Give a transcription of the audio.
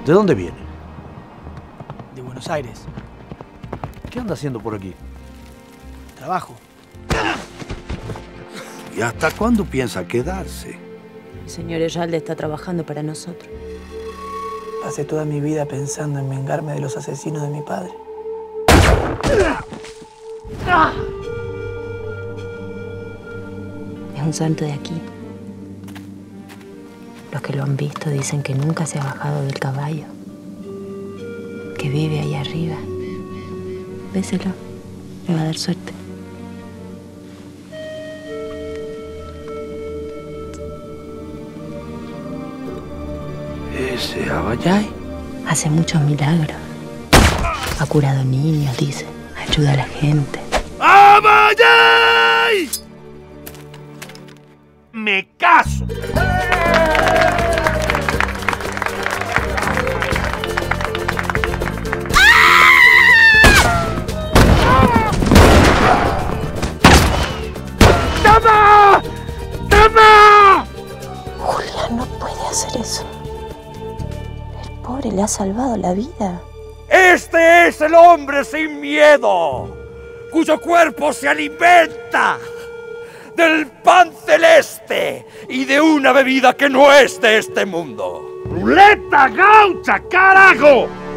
¿De dónde viene? De Buenos Aires. ¿Qué anda haciendo por aquí? Trabajo. ¿Y hasta cuándo piensa quedarse? El señor Herralde está trabajando para nosotros. Pasé toda mi vida pensando en vengarme de los asesinos de mi padre. Es un santo de aquí. Los que lo han visto dicen que nunca se ha bajado del caballo, que vive ahí arriba. Béselo, le va a dar suerte. ¿Ese Abayay? Hace muchos milagros. Ha curado niños, dice. Ayuda a la gente. ¡Abayay! ¡Me caso! ¡Tama! ¡Tama! Julián no puede hacer eso. El pobre le ha salvado la vida. Este es el hombre sin miedo, cuyo cuerpo se alimenta del pan celeste y de una bebida que no es de este mundo. ¡Ruleta gaucha, carajo!